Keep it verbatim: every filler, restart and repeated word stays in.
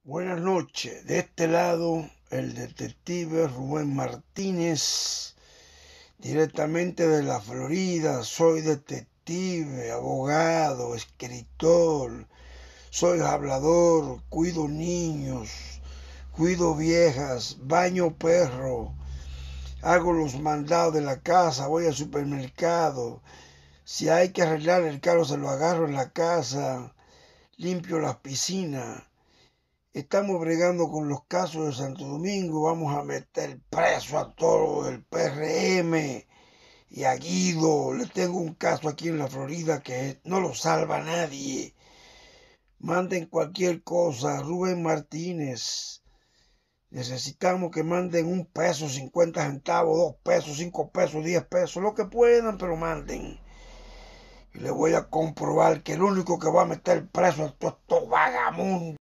Buenas noches, de este lado el detective Rubén Martínez, directamente de la Florida. Soy detective, abogado, escritor, soy hablador, cuido niños, cuido viejas, baño perro, hago los mandados de la casa, voy al supermercado. Si hay que arreglar el carro se lo agarro en la casa, limpio las piscinas. Estamos bregando con los casos de Santo Domingo. Vamos a meter preso a todo el P R M y a Guido. Le tengo un caso aquí en la Florida que no lo salva nadie. Manden cualquier cosa. Rubén Martínez. Necesitamos que manden un peso, cincuenta centavos, dos pesos, cinco pesos, diez pesos, lo que puedan, pero manden. Y le voy a comprobar que el único que va a meter preso a todos estos vagabundos